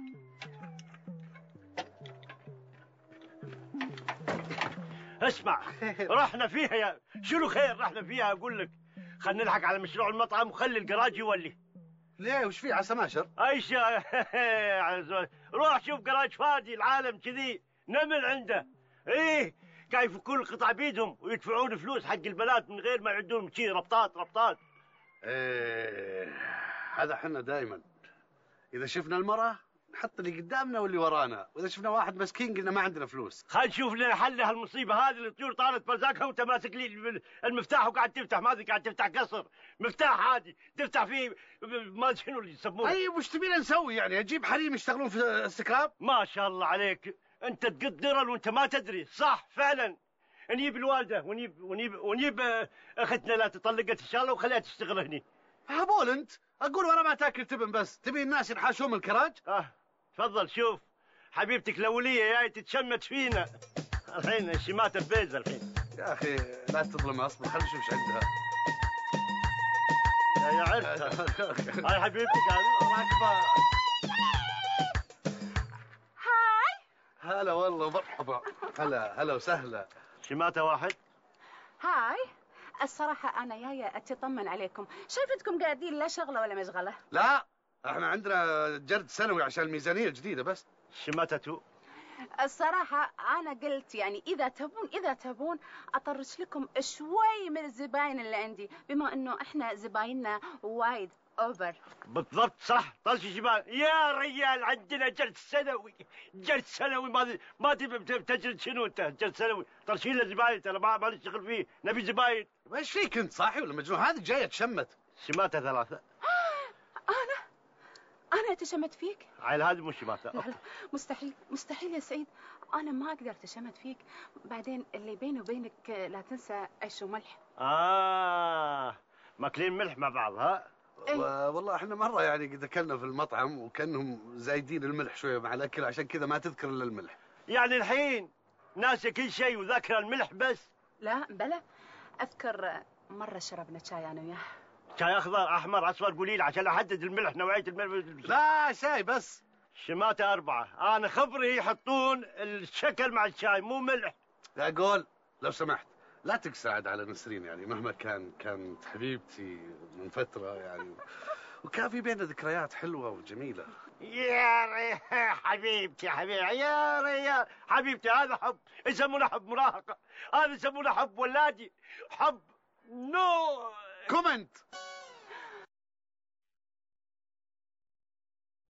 اسمع، رحنا فيها يا شنو خير، رحنا فيها اقول لك. خلينا نلحق على مشروع المطعم وخلي الجراج يولي. ليه وش في عسى ماشر؟ ايش روح شوف جراج فاضي، العالم كذي نمل عنده. ايه كيف كل قطع بيدهم ويدفعون فلوس حق البنات من غير ما يعدون شي ربطات ربطات. ايه هذا حنا دائما اذا شفنا المرأة نحط اللي قدامنا واللي ورانا، واذا شفنا واحد مسكين قلنا ما عندنا فلوس. خل نشوف لنا حل هالمصيبه هذه اللي الطيور طارت برزاقها وانت ماسك لي المفتاح وقاعد تفتح، ما قاعد تفتح قصر، مفتاح عادي تفتح فيه ما شنو اللي يسمونه. طيب وش تبينا نسوي يعني؟ اجيب حريم يشتغلون في السكراب؟ ما شاء الله عليك، انت تقدر وانت ما تدري. صح فعلا، نجيب الوالده ونجيب اختنا لا تطلقت ان شاء الله وخليها تشتغل هني. هبول انت اقول ورا ما تاكل تبن، بس تبي الناس ينحاشون من الكراج. تفضل شوف حبيبتك الاوليه جاي تتشمت فينا الحين، الشمات البيز الحين. يا اخي لا تظلم، اصبر خلينا نشوف ايش عندها. يا عرفتها هاي حبيبتك هذه راكبه. هاي هلا والله مرحبا. هلا وسهلا. شماتة واحد. هاي الصراحة أنا جاية أتطمن عليكم، شايفتكم قاعدين لا شغلة ولا مشغلة. لا احنا عندنا جرد سنوي عشان الميزانية الجديدة بس. شماتة تو. الصراحة أنا قلت يعني إذا تبون أطرش لكم شوي من الزباين اللي عندي، بما إنه إحنا زبايننا وايد أوفر. بالضبط صح، طرش الشباب يا ريال. عندنا جلد سنوي ما تبي تجلد شنو انت؟ جلد سنوي طرشين للزباين، ترى ما نشتغل فيه، نبي زباين. ايش فيك انت، صاحي ولا مجنون؟ هذه جايه تشمت. شماتة ثلاثة. أنا تشمت فيك؟ عيل هذه مو شماتة. لا مستحيل يا سعيد، أنا ما أقدر تشمت فيك. بعدين اللي بيني وبينك لا تنسى عيش وملح. ماكلين ملح مع بعض ها؟ إيه؟ والله احنا مرة يعني قد اكلنا في المطعم وكانهم زايدين الملح شوية مع الاكل، عشان كذا ما تذكر الا الملح. يعني الحين ناسي كل شيء وذاكر الملح بس؟ لا بلا، أذكر مرة شربنا شاي أنا وياه. شاي أخضر أحمر أصفر قولي لي عشان أحدد الملح، نوعية الملح. لا شاي بس. شماتة 4. أنا خبري يحطون الشكل مع الشاي مو ملح. أقول لو سمحت لا تقسى عاد على نسرين، يعني مهما كانت حبيبتي من فترة يعني، وكان في بيننا ذكريات حلوة وجميلة. يا ريال حبيبتي يا ريال حبيبتي، هذا حب يسمونه حب مراهقة، هذا يسمونه حب ولادي، حب نو كومنت.